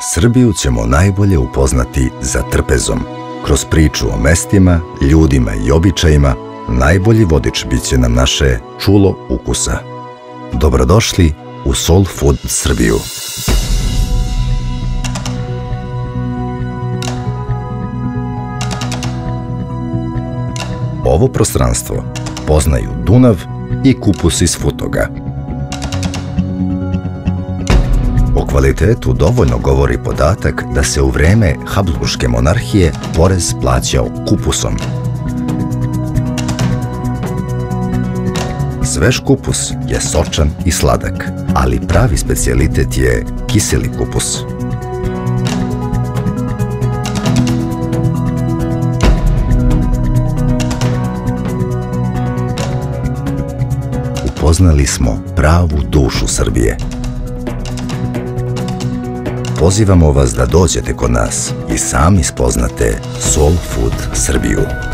Srbiju ćemo najbolje upoznati za trpezom. Kroz priču o mestima, ljudima i običajima, najbolji vodič bit će nam naše čulo ukusa. Dobrodošli u Soul Food Srbiju. Ovo prostranstvo poznaju Dunav i kupus iz Futoga. O kvalitetu dovoljno govori podatak da se u vreme Habsburške monarhije porez plaćao kupusom. Svež kupus je sočan i sladak, ali pravi specijalitet je kiseli kupus. Upoznali smo pravu dušu Srbije. Pozivamo vas da dođete kod nas i sami spoznate Soul Food Srbiju.